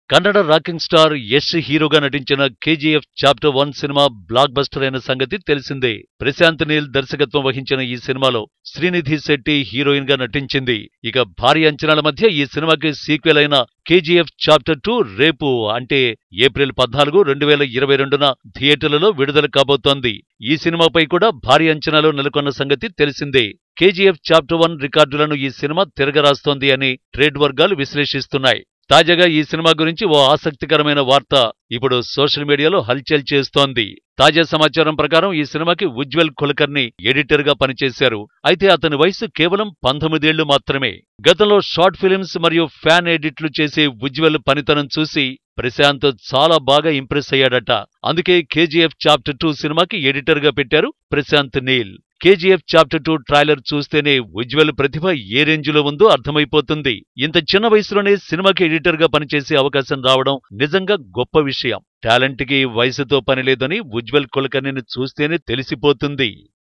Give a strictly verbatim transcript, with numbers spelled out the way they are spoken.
Kannada rocking star Yash హీరోగా నటించిన KGF chapter one సినిమా బ్లాక్ బస్టర్ అయిన సంగతి తెలిసిందే. ప్రశాంత్ నీల్ దర్శకత్వం వహించిన ఈ సినిమాలో శ్రీనిధి శెట్టి హీరోయిన్ గా నటించింది. ఇక భారీ అంచనాల మధ్య ఈ సినిమాకి సీక్వెల్ అయిన కేజీఎఫ్ చాప్టర్ టూ రేపు అంటే ఏప్రిల్ పద్నాలుగు రెండు వేల ఇరవై రెండున థియేటర్లలో విడుదల కాబోతోంది. ఈ సినిమాపై కూడా భారీ అంచనాలు నెలకొన్న సంగతి తెలిసిందే. కేజీఎఫ్ చాప్టర్ వన్ రికార్డులను ఈ సినిమా తిరగరాస్తోంది అని ట్రేడ్ వర్గాలు విశ్లేషిస్తున్నాయి. తాజాగా ఈ సినిమా గురించి ఓ ఆసక్తికరమైన వార్త ఇప్పుడు సోషల్ మీడియాలో హల్చల్ చేస్తోంది. తాజా సమాచారం ప్రకారం ఈ సినిమాకి ఉజ్వల్ కులకర్ణి ఎడిటర్ గా పనిచేశారు. అయితే అతని వయసు కేవలం పంతొమ్మిదేళ్లు మాత్రమే. గతంలో షార్ట్ ఫిలిమ్స్ మరియు ఫ్యాన్ ఎడిట్లు చేసే ఉజ్వల్ పనితనం చూసి ప్రశాంత్ చాలా బాగా ఇంప్రెస్ అయ్యాడట. అందుకే కేజీఎఫ్ చాప్టర్ టూ సినిమాకి ఎడిటర్ గా పెట్టారు Prashanth Neel. KGF chapter two trailer చూస్తేనే ఉజ్వల్ ప్రతిభ ఏ రేంజ్లో ఉందో అర్థమైపోతుంది. ఇంత చిన్న వయసులోనే సినిమాకి ఎడిటర్ గా పనిచేసే అవకాశం రావడం నిజంగా గొప్ప విషయం. టాలెంట్ కి వయసుతో పనిలేదని ఉజ్వల్ కులకర్ణిని చూస్తేనే తెలిసిపోతుంది.